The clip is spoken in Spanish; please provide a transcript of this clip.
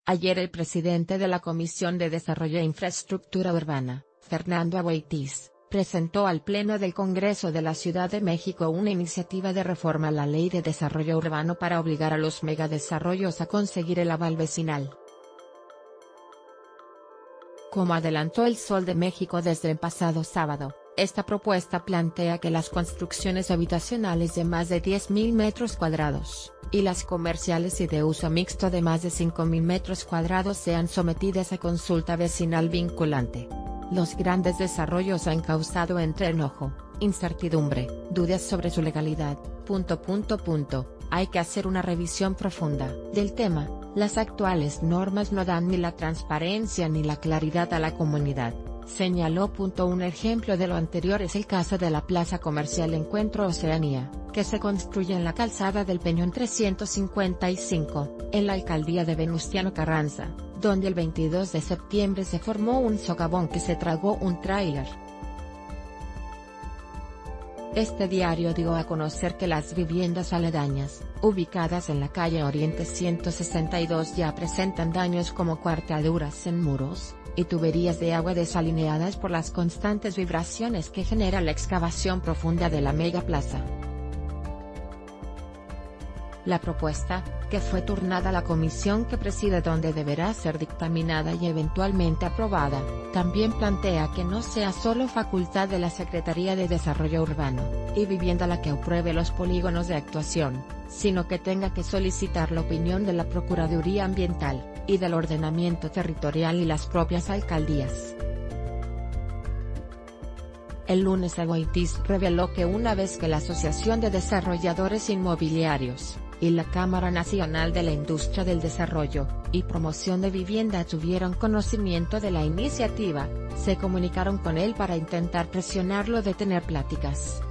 Ayer el presidente de la Comisión de Desarrollo e Infraestructura Urbana, Fernando Abueltiz, presentó al Pleno del Congreso de la Ciudad de México una iniciativa de reforma a la Ley de Desarrollo Urbano para obligar a los megadesarrollos a conseguir el aval vecinal. Como adelantó El Sol de México desde el pasado sábado, esta propuesta plantea que las construcciones habitacionales de más de 10.000 metros cuadrados, y las comerciales y de uso mixto de más de 5.000 metros cuadrados sean sometidas a consulta vecinal vinculante. Los grandes desarrollos han causado entre enojo, incertidumbre, dudas sobre su legalidad. Hay que hacer una revisión profunda del tema. Las actuales normas no dan ni la transparencia ni la claridad a la comunidad, señaló. Un ejemplo de lo anterior es el caso de la plaza comercial Encuentro Oceanía, que se construye en la calzada del Peñón 355, en la alcaldía de Venustiano Carranza, donde el 22 de septiembre se formó un socavón que se tragó un tráiler. Este diario dio a conocer que las viviendas aledañas, ubicadas en la calle Oriente 162 ya presentan daños como cuarteaduras en muros, y tuberías de agua desalineadas por las constantes vibraciones que genera la excavación profunda de la megaplaza. La propuesta, que fue turnada a la comisión que preside donde deberá ser dictaminada y eventualmente aprobada, también plantea que no sea solo facultad de la Secretaría de Desarrollo Urbano y Vivienda la que apruebe los polígonos de actuación, sino que tenga que solicitar la opinión de la Procuraduría Ambiental, y del Ordenamiento Territorial y las propias alcaldías. El lunes Abueltiz reveló que una vez que la Asociación de Desarrolladores Inmobiliarios, y la Cámara Nacional de la Industria del Desarrollo y Promoción de Vivienda tuvieron conocimiento de la iniciativa, se comunicaron con él para intentar presionarlo de tener pláticas.